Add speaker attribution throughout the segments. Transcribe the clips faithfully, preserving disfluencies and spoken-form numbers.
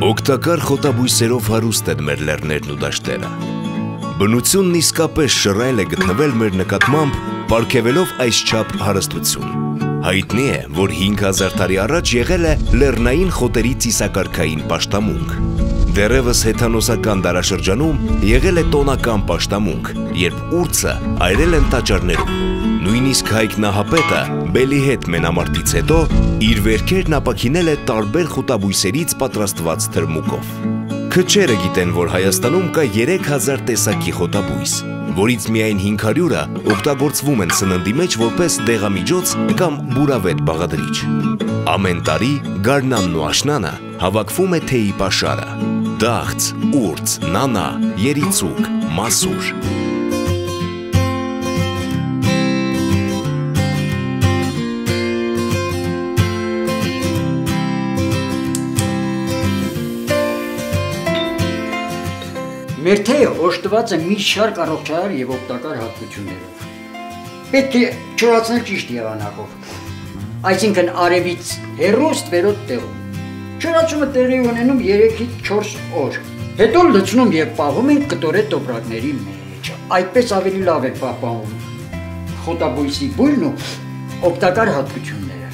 Speaker 1: Օգտակար խոտաբույսերով հարուստ են մեր լեռներն ու դաշտերը։ Բնությունն իսկապես շռայլ է գտնվել մեր նկատմամբ, պարգևելով այսչափ հարստություն։ Հայտնի է, որ հինգ հազար տարի առաջ եղել է լեռնային խոտերի ծիսակարգային պաշտամունք։ Դեռևս հեթանոսական դարաշրջանում եղել է տոնական պաշտամունք, երբ ուրցը այրել են տաճարներում։ Նույնիսկ Հայկ Նահապետը Բելի հետ մենամարտից հետո իր վերքերն ապաքինել է տարբեր խոտաբույսերից պատրաստված թրմուկով։ Քչերը գիտեն, որ Հայաստանում կա երեք հազար տեսակի խոտաբույս, որից միայն հինգ հարյուրը օգտագործվում են սննդի մեջ որպես դեղամիջոց կամ բուրավետ բաղադրիչ։ Ամեն տարի գարնանն ու աշնանը հավաքվում է թեյի պաշարը՝ դաղց, ուրց, նանա, երիցուկ, մասուր։
Speaker 2: Մեր թեյը օժտված է մի շարք առողջարար եւ օգտակար հատկություններով։ Պետք է չորացնել ճիշտ եղանակով, այսինքն արևից հեռու ստվերոտ տեղում։ Չորացումը տեղի ունենում երեքից չորս օր, հետո լցնում եւ պահում են կտորե տոպրակների մեջ։ Այդպես ավելի լավ է պահպանվում խոտաբույսի բույրն ու օգտակար հատկությունները։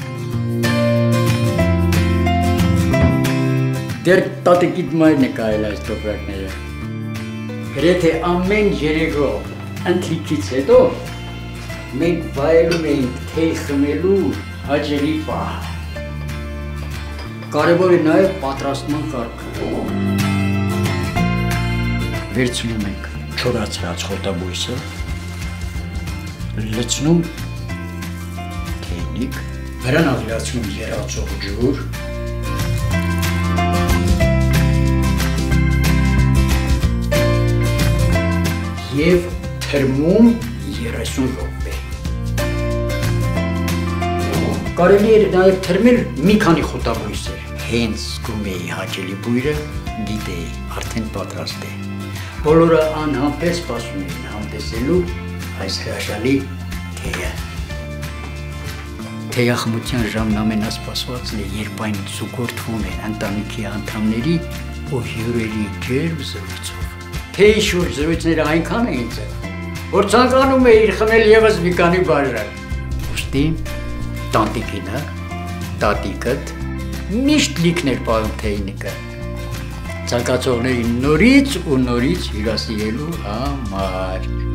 Speaker 2: Դեռ տատիկիդ մայրն է կարել այս տոպրակները։ Գրեթե ամեն երեկո ընթրիքից հետո մենք վայելում էինք թեյ խմելու հաճելի պահ։ Կարևոր է նաև պատրաստման կարգը։ Վերցնում ենք չորացրած խոտաբույսը, լցնում թեյնիկ, վրան ավելացնում եռացող ջուր, և թրմում երեսուն րոպե։ Կարելի էր նաև թրմել մի քանի խոտաբույսեր։ Հենց զգում էի հաճելի բույրը, գիտեի, արդեն պատրաստ է։ Բոլորը անհամբեր սպասում էին համտեսելու այս հրաշալի թեյը։ Թեյախմության ժամն ամենասպասվածն է, երբ այն զուգորդվում է ընտանիքի անդամների ու հյուրերի ջերմ զրույցով։ Թեյի շուրջ զրույցները այնքան էին ձևում, որ ցանկանում է իր խմել ևս մի քանի բաժան։ Ուստի տանտիկինը, տատիկդ միշտ լիքն էր պահում թեյնիկը, ցանկացողներին նորից ու նորից հյուրասիրելու համար։